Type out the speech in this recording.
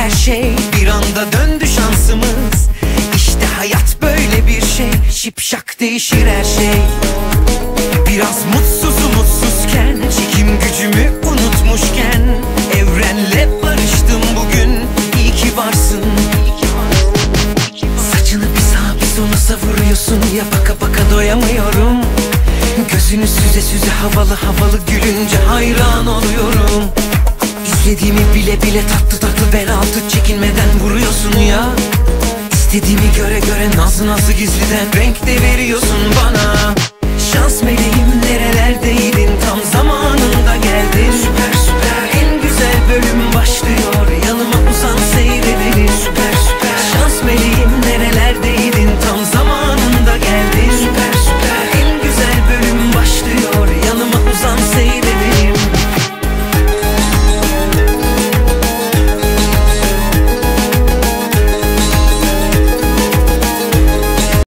her şey. Bir anda döndü şansımız. İşte hayat böyle bir şey. Şipşak değişir her şey. Biraz mutsuzken, çekim gücümü unutmuşken, evrenle barıştım bugün. İyi ki varsın. Saçını bir sağa bir sola savuruyorsun ya, baka baka doyamıyorum. Gözünü süze süze havalı havalı gülünce hayran oluyorum. İstediğimi bile bile tatlı tatlı bel altı çekinmeden vuruyorsun ya. İstediğimi göre göre nazlı nazlı gizliden renk de veriyorsun bana.